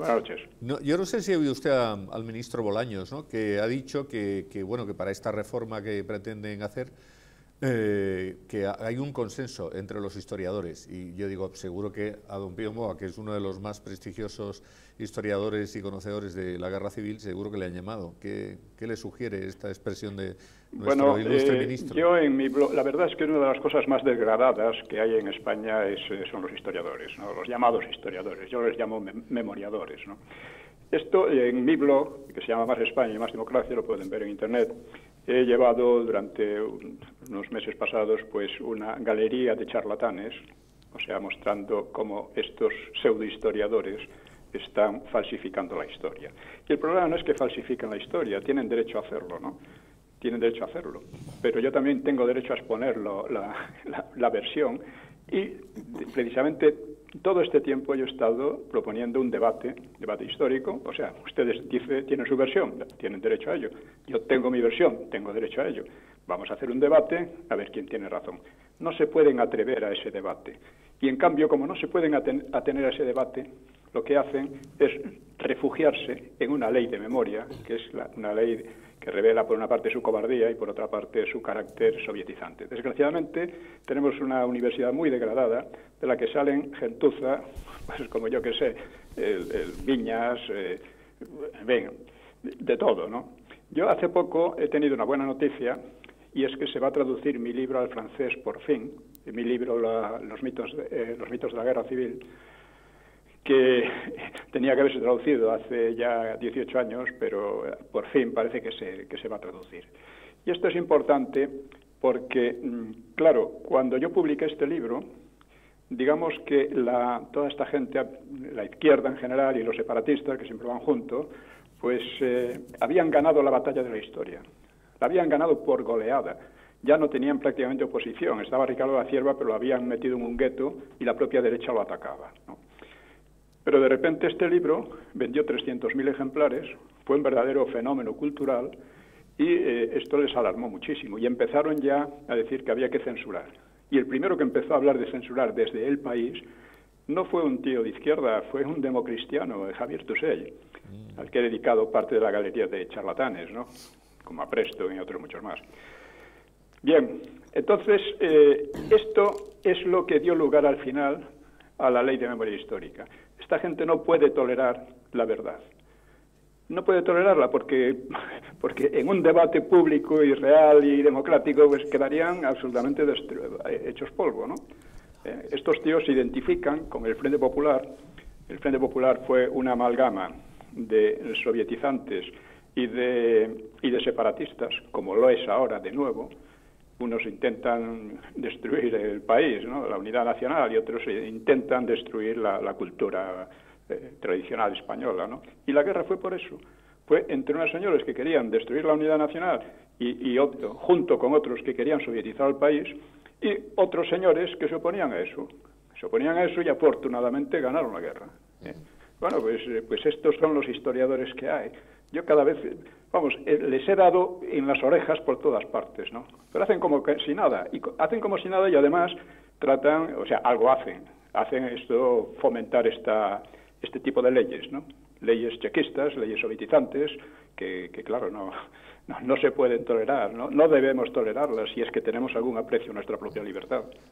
Buenas noches. No, yo no sé si ha oído usted al ministro Bolaños, ¿no?, que ha dicho bueno, que para esta reforma que pretenden hacer, que hay un consenso entre los historiadores. Y yo digo, seguro que a don Pío Moa, que es uno de los más prestigiosos historiadores y conocedores de la Guerra Civil, seguro que le han llamado. ¿Qué le sugiere esta expresión de nuestro ilustre ministro? Yo en mi blog, la verdad es que una de las cosas más degradadas que hay en España son los historiadores, ¿no? Los llamados historiadores. Yo les llamo memoriadores, ¿no? Esto en mi blog, que se llama Más España y Más Democracia, lo pueden ver en Internet. He llevado durante unos meses pasados pues una galería de charlatanes, o sea, mostrando cómo estos pseudohistoriadores están falsificando la historia. Y el problema no es que falsifiquen la historia, tienen derecho a hacerlo, ¿no? Tienen derecho a hacerlo. Pero yo también tengo derecho a exponerlo, la versión. Y precisamente todo este tiempo yo he estado proponiendo un debate histórico. O sea, ustedes tienen su versión, tienen derecho a ello. Yo tengo mi versión, tengo derecho a ello. Vamos a hacer un debate a ver quién tiene razón. No se pueden atrever a ese debate. Y en cambio, como no se pueden atener a ese debate, lo que hacen es refugiarse en una ley de memoria, que es una ley que revela por una parte su cobardía y por otra parte su carácter sovietizante. Desgraciadamente tenemos una universidad muy degradada de la que salen gentuza, pues como yo que sé, el Viñas, de todo, ¿no? Yo hace poco he tenido una buena noticia y es que se va a traducir mi libro al francés por fin, mi libro los mitos de la Guerra Civil, que tenía que haberse traducido hace ya 18 años, pero por fin parece que se va a traducir. Y esto es importante porque, claro, cuando yo publiqué este libro, digamos que toda esta gente, la izquierda en general y los separatistas, que siempre van juntos, pues habían ganado la batalla de la historia. La habían ganado por goleada. Ya no tenían prácticamente oposición. Estaba Ricardo da Cierva, pero lo habían metido en un gueto y la propia derecha lo atacaba, ¿no? Pero de repente este libro vendió 300.000 ejemplares, fue un verdadero fenómeno cultural y esto les alarmó muchísimo y empezaron ya a decir que había que censurar. Y el primero que empezó a hablar de censurar desde El País no fue un tío de izquierda, fue un democristiano, Javier Tusell, al que he dedicado parte de la galería de charlatanes, ¿no?, como a Presto y otros muchos más. Bien, entonces esto es lo que dio lugar al final a la ley de memoria histórica. Esta gente no puede tolerar la verdad. No puede tolerarla porque en un debate público y real y democrático pues quedarían absolutamente hechos polvo, ¿no? Estos tíos se identifican con el Frente Popular. El Frente Popular fue una amalgama de sovietizantes y de separatistas, como lo es ahora de nuevo. Unos intentan destruir el país, ¿no?, la unidad nacional, y otros intentan destruir la cultura tradicional española, ¿no? Y la guerra fue por eso. Fue entre unos señores que querían destruir la unidad nacional y junto con otros que querían sovietizar el país, y otros señores que se oponían a eso. Se oponían a eso y afortunadamente ganaron la guerra. Bueno, pues estos son los historiadores que hay. Yo cada vez, les he dado en las orejas por todas partes, ¿no? Pero hacen como que si nada, y además tratan, o sea, algo hacen esto, fomentar este tipo de leyes, ¿no? Leyes chequistas, leyes sovietizantes, que claro, no se pueden tolerar, ¿no? No debemos tolerarlas si es que tenemos algún aprecio a nuestra propia libertad.